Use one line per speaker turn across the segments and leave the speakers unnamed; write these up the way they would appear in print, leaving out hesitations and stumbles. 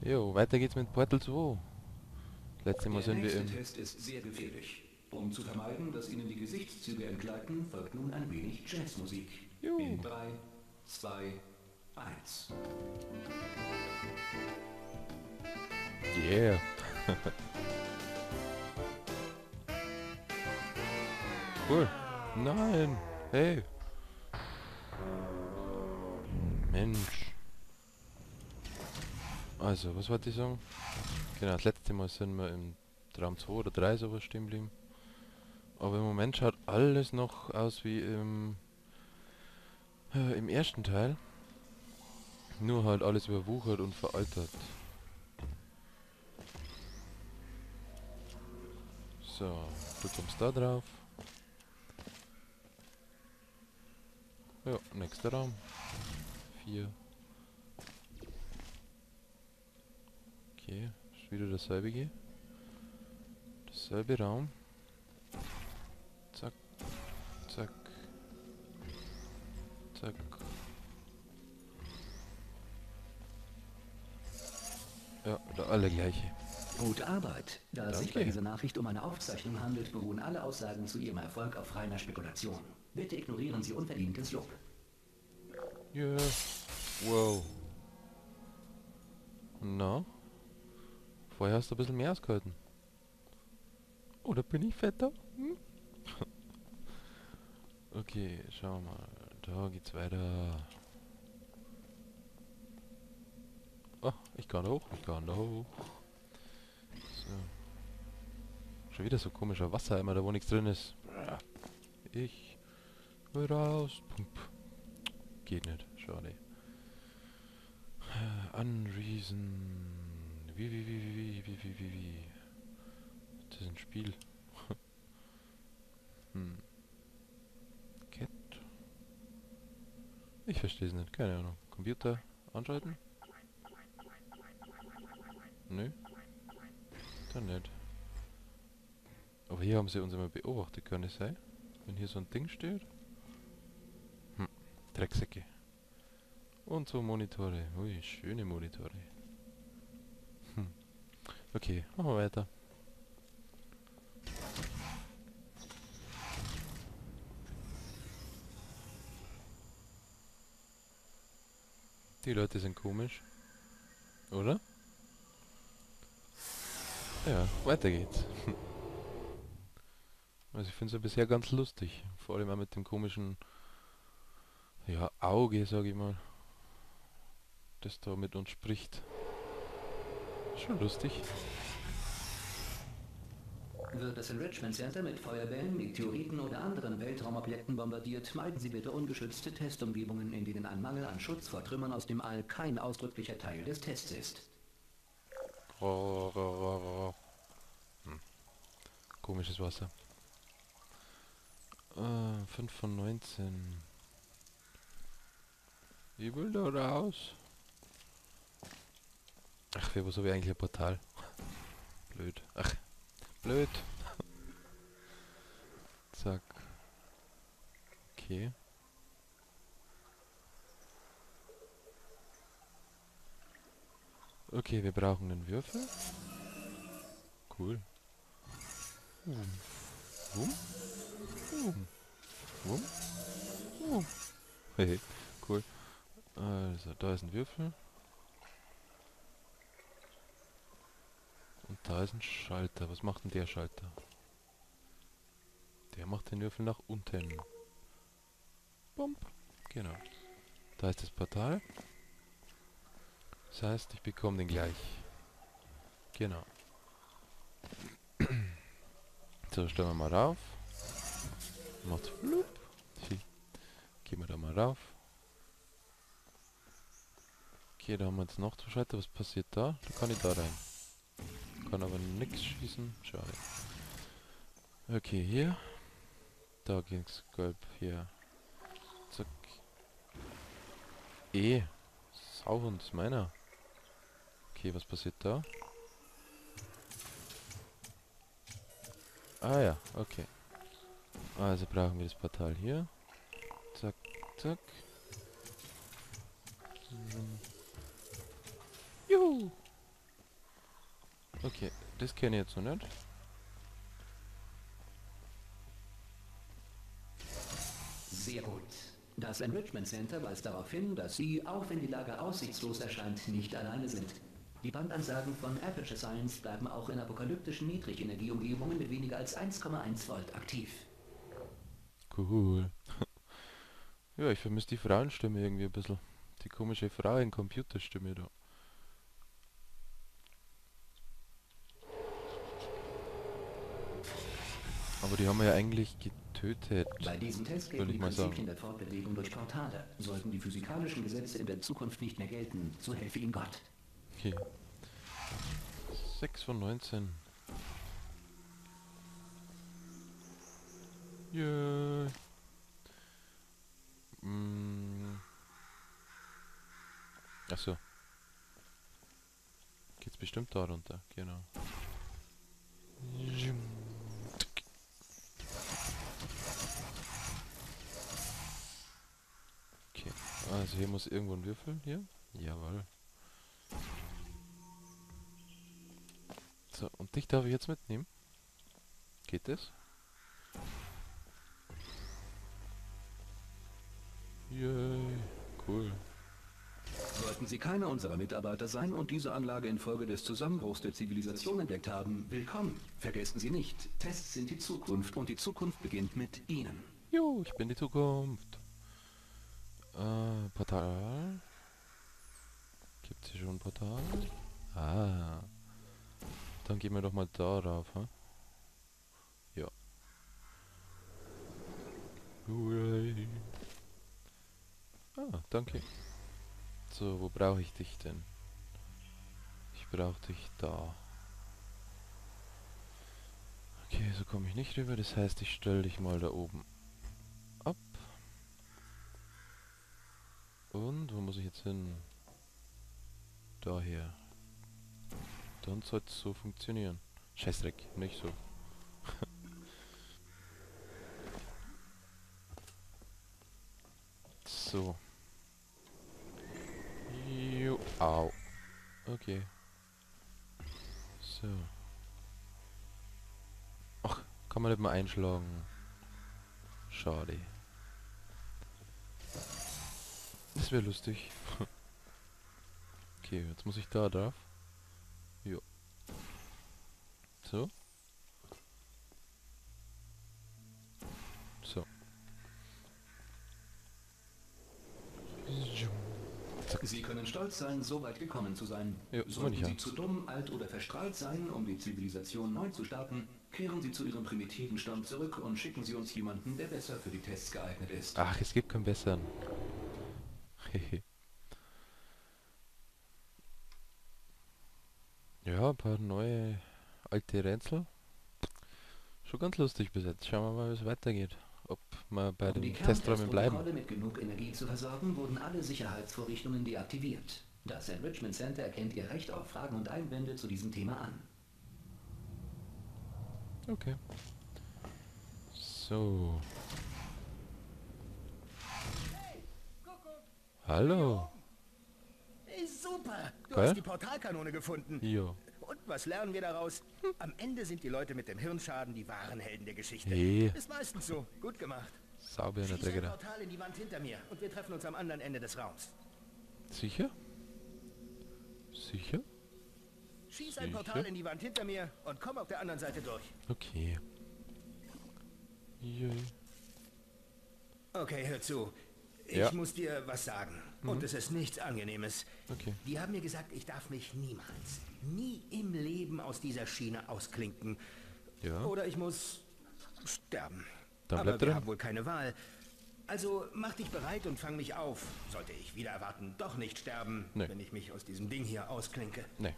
Jo, weiter geht's mit Portal 2. Letztes Mal
Der
sind wir
nächste
im...
Test ist sehr gefährlich. Um zu vermeiden, dass Ihnen die Gesichtszüge entgleiten, folgt nun ein wenig Jazzmusik.
Juhu.
In 3, 2, 1.
Yeah. Cool. Nein. Hey. Mensch. Also, was wollte ich sagen? Genau, das letzte Mal sind wir im Traum 2 oder 3 sowas stehen geblieben. Aber im Moment schaut alles noch aus wie im ersten Teil. Nur halt alles überwuchert und veraltert. So, du kommst da drauf. Ja, nächster Raum. 4. Okay, ist wieder dasselbe hier. Dasselbe Raum. Zack, zack, zack. Ja, da alle gleiche.
Gute Arbeit. Da es sich bei
Danke.
dieser Nachricht um eine Aufzeichnung handelt, beruhen alle Aussagen zu Ihrem Erfolg auf reiner Spekulation. Bitte ignorieren Sie unverdientes Lob.
Ja. Wow. Na, vorher hast du ein bisschen mehr ausgehalten. Oder bin ich fetter? Hm? Okay, schauen wir mal. Da geht's weiter. Oh, ich kann da hoch, ich kann da hoch. So. Schon wieder so komischer Wassereimer, da wo nichts drin ist. Ich will raus. Pump. Geht nicht, schade. Unreason. Wie. Das ist ein Spiel. Hm. Cat? Ich verstehe es nicht, keine Ahnung. Computer anschalten? Nö, dann nicht. Aber hier haben sie uns immer beobachtet, kann es sein? Wenn hier so ein Ding steht? Hm, Drecksäcke. Und so Monitore. Ui, schöne Monitore. Hm. Okay, machen wir weiter. Die Leute sind komisch, oder? Ja, weiter geht's. Also ich finde es ja bisher ganz lustig. Vor allem auch mit dem komischen, ja, Auge, sag ich mal, das da mit uns spricht. Schon lustig.
Wird das Enrichment Center mit Feuerbällen, Meteoriten oder anderen Weltraumobjekten bombardiert, meiden Sie bitte ungeschützte Testumgebungen, in denen ein Mangel an Schutz vor Trümmern aus dem All kein ausdrücklicher Teil des Tests ist.
Hm, komisches Wasser. 5 von 19. Ich will da raus. Ach, für was habe ich eigentlich ein Portal? Blöd. Ach, blöd. Zack. Okay. Okay, wir brauchen einen Würfel. Cool. Wum, wum, wum, wum. Hehe, cool. Also, da ist ein Würfel. Und da ist ein Schalter. Was macht denn der Schalter? Der macht den Würfel nach unten. Bump. Genau. Da ist das Portal. Das heißt, ich bekomme den gleich. Genau. So, stellen wir mal rauf. Macht flup. Gehen wir da mal rauf. Okay, da haben wir jetzt noch zwei Schalter. Was passiert da? Da kann ich da rein. Kann aber nichts schießen. Schade. Okay, hier. Da ging's gelb. Hier. Zack. Sauhund ist meiner. Okay, was passiert da? Ah ja, okay. Also brauchen wir das Portal hier. Zack, zack. Juhu! Okay, das kenne ich jetzt noch nicht.
Sehr gut. Das Enrichment Center weist darauf hin, dass Sie, auch wenn die Lage aussichtslos erscheint, nicht alleine sind. Die Bandansagen von Aperture Science bleiben auch in apokalyptischen Niedrigenergieumgebungen mit weniger als 1,1 Volt aktiv.
Cool. Ja, ich vermisse die Frauenstimme irgendwie ein bisschen. Die komische Frau in Computerstimme da. Aber die haben wir ja eigentlich getötet,
Bei diesem Test
würde
gelten
ich
die
mal
Prinzipien
sagen.
der Fortbewegung durch Portale. Sollten die physikalischen Gesetze in der Zukunft nicht mehr gelten, so helfe Ihnen Gott.
Okay. 6 von 19. Yay. Achso. Geht's bestimmt da runter, genau. Okay, also hier muss irgendwo ein Würfel, hier. Jawohl. So, und dich darf ich jetzt mitnehmen. Geht das? Yay, cool.
Sollten Sie keiner unserer Mitarbeiter sein und diese Anlage infolge des Zusammenbruchs der Zivilisation entdeckt haben, willkommen. Vergessen Sie nicht, Tests sind die Zukunft und die Zukunft beginnt mit Ihnen.
Jo, ich bin die Zukunft. Portal. Gibt's hier schon ein Portal? Ah. Dann gehen wir doch mal da rauf, ha? Ja. Hooray. Ah, danke. So, wo brauche ich dich denn? Ich brauche dich da. Okay, so komme ich nicht rüber. Das heißt, ich stelle dich mal da oben ab. Und, wo muss ich jetzt hin? Daher. Dann sollte es so funktionieren. Scheißdreck, nicht so. So. Jo, au. Okay. So. Ach, kann man nicht mal einschlagen. Schade. Das wäre lustig. Okay, jetzt muss ich da drauf. Jo. So. So.
Sie können stolz sein, so weit gekommen zu sein.
Ja, meine
Sollten
ich ja.
Sie zu dumm, alt oder verstrahlt sein, um die Zivilisation neu zu starten, kehren Sie zu Ihrem primitiven Stamm zurück und schicken Sie uns jemanden, der besser für die Tests geeignet ist.
Ach, es gibt keinen besseren. Hehe. Ja, ein paar neue alte Rätsel. Schon ganz lustig bis jetzt. Schauen wir mal, wie es weitergeht. Ob wir bei
Um die
den Testräumen bleiben.
Kerntestprotokolle mit genug Energie zu versorgen, wurden alle Sicherheitsvorrichtungen deaktiviert. Das Enrichment Center erkennt Ihr Recht auf Fragen und Einwände zu diesem Thema an.
Okay. So. Hallo.
Hey, super! Du
Geil.
hast die Portalkanone gefunden.
Ja.
Und was lernen wir daraus? Am Ende sind die Leute mit dem Hirnschaden die wahren Helden der Geschichte.
Hey.
Ist meistens so. Gut gemacht.
Sauber in der
Schieß ein
Träger.
Portal in die Wand hinter mir und wir treffen uns am anderen Ende des Raums.
Sicher? Sicher?
Schieß ein
Sicher?
Portal in die Wand hinter mir und komm auf der anderen Seite durch.
Okay. Jui.
Okay, hör zu. Ich
Ja.
muss dir was sagen. Und es ist nichts Angenehmes.
Okay.
Die haben mir gesagt, ich darf mich niemals, nie im Leben aus dieser Schiene ausklinken.
Ja.
Oder ich muss sterben.
Dann
Aber
bleib
wir
drin.
haben wohl keine Wahl. Also mach dich bereit und fang mich auf. Sollte ich wieder erwarten, doch nicht sterben,
Nee.
wenn ich mich aus diesem Ding hier ausklinke.
Nee.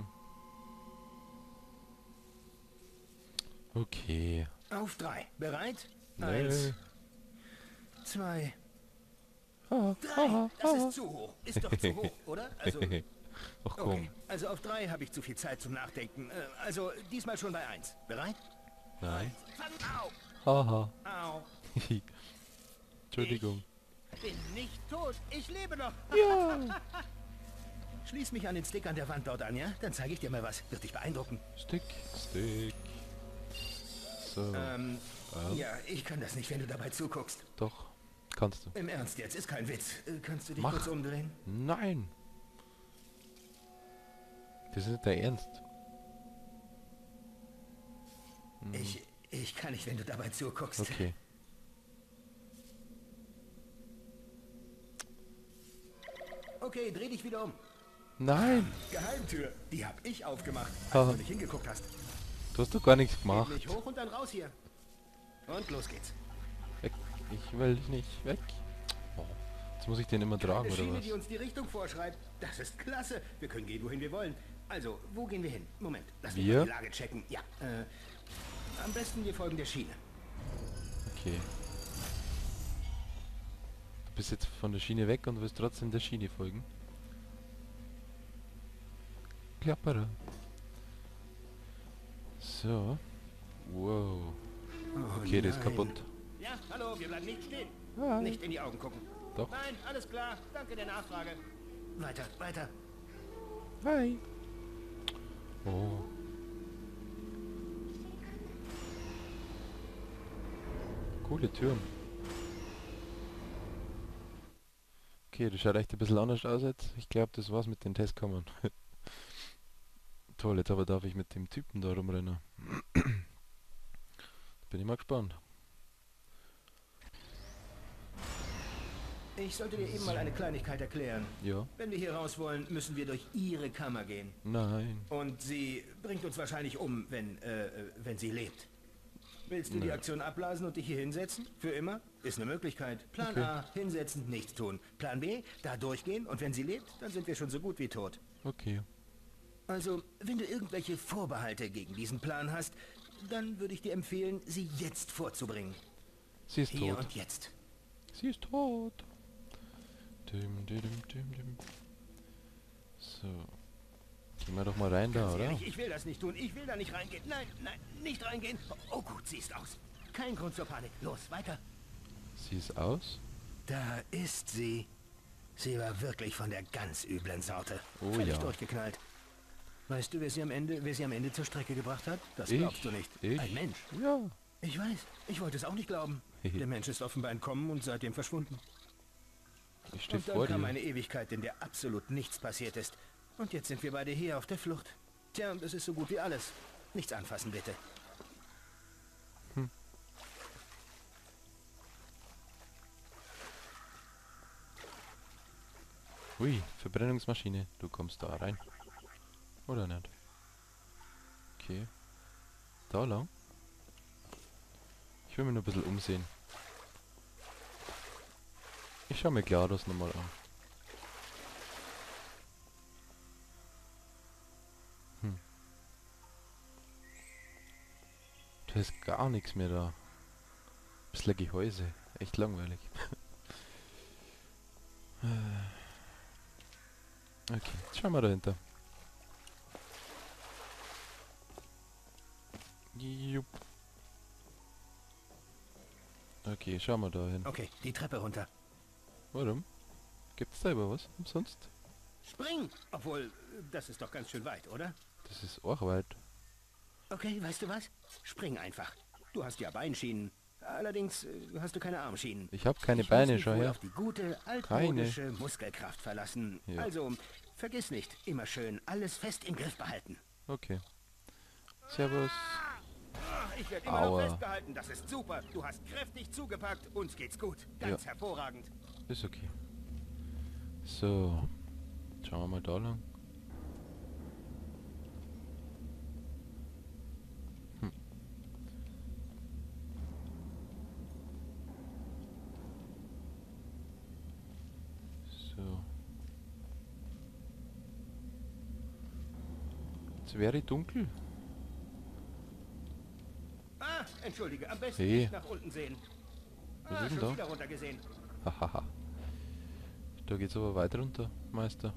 Okay.
Auf 3. Bereit?
Nee.
1, 2,
Ah,
3. Das ist zu hoch. Ist doch zu hoch, oder? Also,
Ach komm.
okay. Also auf 3 habe ich zu viel Zeit zum Nachdenken. Also diesmal schon bei 1. Bereit?
Nein.
Au!
Haha.
Au!
Entschuldigung.
Bin nicht tot. Ich lebe noch.
Ja.
Schließ mich an den Stick an der Wand dort an, ja? Dann zeige ich dir mal was. Wird dich beeindrucken.
Stick. So.
Ja, ich kann das nicht, wenn du dabei zuguckst.
Doch. Kannst du.
Im Ernst jetzt, ist kein Witz. Kannst du dich
Mach.
kurz umdrehen?
Nein. Das ist nicht der Ernst.
Ich kann nicht, wenn du dabei zuguckst.
Okay.
Okay, dreh dich wieder um.
Nein.
Geheimtür, die hab ich aufgemacht, als
Haha.
du nicht hingeguckt hast.
Du hast doch gar nichts
Geht
gemacht.
nicht hoch und dann raus hier. Und los geht's.
Weg. Ich will dich nicht. Weg. Oh. Jetzt muss ich den immer tragen,
Eine
oder
Schiene,
was?
die uns die Richtung vorschreibt. Das ist klasse. Wir können gehen, wohin wir wollen. Also, wo gehen wir hin? Moment, lass mich
Wir?
mal die Lage checken. Ja, am besten wir folgen der Schiene.
Okay. Du bist jetzt von der Schiene weg und willst trotzdem der Schiene folgen. Klappere. So. Wow.
Oh,
Okay, der ist
nein.
kaputt.
Ja, hallo, wir bleiben nicht stehen.
Hi.
Nicht in die Augen gucken.
Doch.
Nein, alles klar. Danke der Nachfrage. Weiter, weiter.
Hi. Oh. Coole Türen. Okay, das schaut echt ein bisschen anders aus jetzt. Ich glaube, das war's mit den Testkammern. Toll, jetzt aber darf ich mit dem Typen da rumrennen. Bin ich mal gespannt.
Ich sollte dir eben mal eine Kleinigkeit erklären.
Ja.
Wenn wir hier raus wollen, müssen wir durch ihre Kammer gehen.
Nein.
Und sie bringt uns wahrscheinlich um, wenn sie lebt. Willst du die
Nein.
Aktion abblasen und dich hier hinsetzen? Für immer? Ist eine Möglichkeit. Plan
Okay.
A, hinsetzen, nichts tun. Plan B, da durchgehen und wenn sie lebt, dann sind wir schon so gut wie tot.
Okay.
Also, wenn du irgendwelche Vorbehalte gegen diesen Plan hast, dann würde ich dir empfehlen, sie jetzt vorzubringen.
Sie ist
Hier
tot.
und jetzt.
Sie ist tot. Dim. So. Gehen wir doch mal rein da,
Ganz
oder?
ehrlich, ich will das nicht tun. Ich will da nicht reingehen. Nein, nein, nicht reingehen. Oh gut, sie ist aus. Kein Grund zur Panik. Los, weiter.
Sie ist aus.
Da ist sie. Sie war wirklich von der ganz üblen Sorte.
Oh
Völlig
ja.
durchgeknallt. Weißt du, wer sie am Ende zur Strecke gebracht hat? Das
Ich?
glaubst du nicht.
Ich?
Ein Mensch.
Ja.
Ich weiß. Ich wollte es auch nicht glauben. Der Mensch ist offenbar entkommen und seitdem verschwunden.
Ich stehe
Und dann
vor
kam
dir.
eine Ewigkeit, in der absolut nichts passiert ist. Und jetzt sind wir beide hier auf der Flucht. Tja, und das ist so gut wie alles. Nichts anfassen, bitte.
Ui, Verbrennungsmaschine. Du kommst da rein. Oder nicht? Okay. Da lang? Ich will mich nur ein bisschen umsehen. Ich schau mir GLaDOS nochmal an. Da ist gar nichts mehr da. Bisschen Gehäuse. Echt langweilig. Okay, jetzt schauen wir dahinter. Jupp. Okay, schauen wir da hin.
Okay, die Treppe runter.
Warum? Gibt's da über was umsonst?
Spring! Obwohl, das ist doch ganz schön weit, oder?
Das ist auch weit.
Okay, weißt du was? Spring einfach. Du hast ja Beinschienen. Allerdings hast du keine Armschienen.
Ich habe keine
Ich muss
Beine,
mich
schau
wohl
her.
auf die gute, altmodische Muskelkraft verlassen.
Ja.
Also, vergiss nicht, immer schön alles fest im Griff behalten.
Okay. Servus.
Ich werde immer noch
Aua.
festgehalten, das ist super. Du hast kräftig zugepackt, uns geht's gut. Ganz hervorragend.
Ist okay. So. Schauen wir mal da lang. So. Jetzt wäre dunkel.
Ah, entschuldige, am besten
Hey.
nicht nach unten sehen.
Was ist denn
schon
da?
wieder runtergesehen.
Hahaha. Da geht's aber weiter runter, Meister.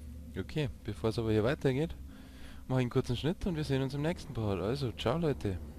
Okay, bevor es aber hier weitergeht, mache ich einen kurzen Schnitt und wir sehen uns im nächsten Part. Also, ciao Leute.